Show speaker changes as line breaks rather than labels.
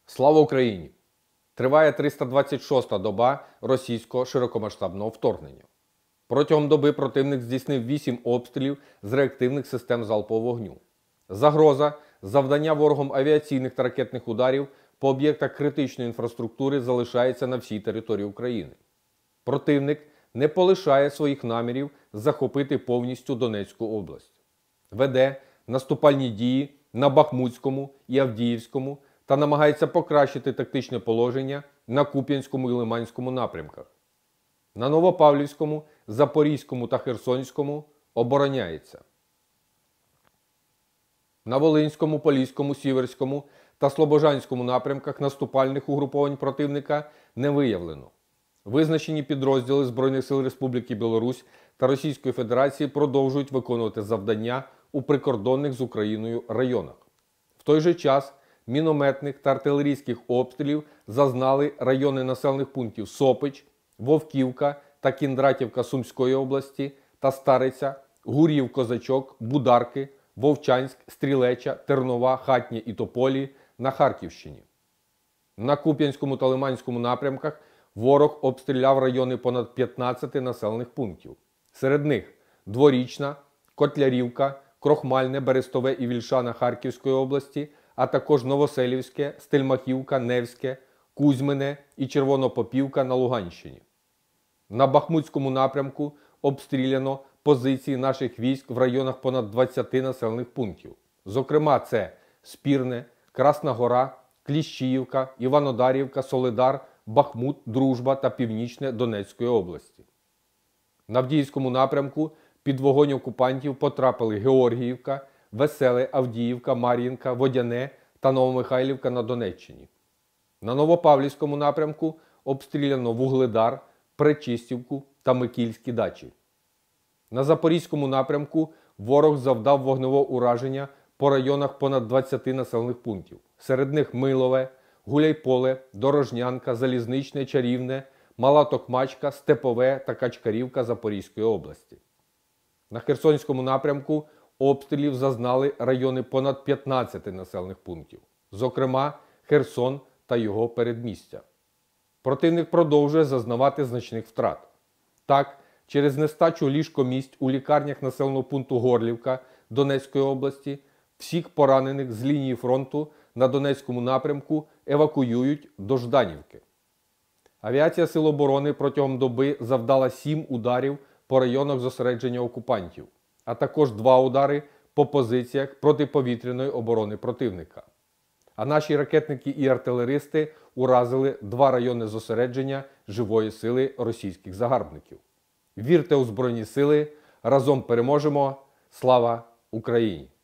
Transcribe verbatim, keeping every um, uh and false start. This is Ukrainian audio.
Слава Україні! Триває триста двадцять шоста доба російського широкомасштабного вторгнення. Протягом доби противник здійснив вісім обстрілів з реактивних систем залпового вогню. Загроза завдання ворогом авіаційних та ракетних ударів по об'єктах критичної інфраструктури залишається на всій території України. Противник не полишає своїх намірів захопити повністю Донецьку область. Веде наступальні дії на Бахмутському і Авдіївському та намагається покращити тактичне положення на Куп'янському і Лиманському напрямках. На Новопавлівському, Запорізькому та Херсонському обороняється. На Волинському, Поліському, Сіверському та Слобожанському напрямках наступальних угруповань противника не виявлено. Визначені підрозділи Збройних сил Республіки Білорусь та Російської Федерації продовжують виконувати завдання у прикордонних з Україною районах. В той же час мінометних та артилерійських обстрілів зазнали райони населених пунктів Сопич, Вовківка та Кіндратівка Сумської області та Стариця, Гур'їв, Козачок, Бударки, Вовчанськ, Стрілеча, Тернова, Хатнє і Тополі на Харківщині. На Куп'янському та Лиманському напрямках ворог обстріляв райони понад п'ятнадцяти населених пунктів. Серед них Дворічна, Котлярівка, Крохмальне, Берестове і Вільшана Харківської області, а також Новоселівське, Стельмахівка, Невське, Кузьмине і Червонопопівка на Луганщині. На Бахмутському напрямку обстріляно позиції наших військ в районах понад двадцяти населених пунктів. Зокрема, це Спірне, Красна Гора, Кліщіївка, Іванодарівка, Солидар, Бахмут, Дружба та Північне Донецької області. На Авдіївському напрямку під вогонь окупантів потрапили Георгіївка, Веселе, Авдіївка, Мар'їнка, Водяне та Новомихайлівка на Донеччині. На Новопавлівському напрямку обстріляно Вугледар, Пречистівку та Микільські дачі. На Запорізькому напрямку ворог завдав вогневого ураження по районах понад двадцяти населених пунктів. Серед них Милове, Гуляйполе, Дорожнянка, Залізничне, Чарівне, Мала Токмачка, Степове та Качкарівка Запорізької області. На Херсонському напрямку обстрілів зазнали райони понад п'ятнадцяти населених пунктів, зокрема Херсон та його передмістя. Противник продовжує зазнавати значних втрат. Так, через нестачу ліжкомісць у лікарнях населеного пункту Горлівка Донецької області всіх поранених з лінії фронту на Донецькому напрямку евакуюють до Жданівки. Авіація Сил оборони протягом доби завдала сім ударів по районах зосередження окупантів, а також два удари по позиціях протиповітряної оборони противника. А наші ракетники і артилеристи уразили два райони зосередження живої сили російських загарбників. Вірте у Збройні Сили, разом переможемо! Слава Україні!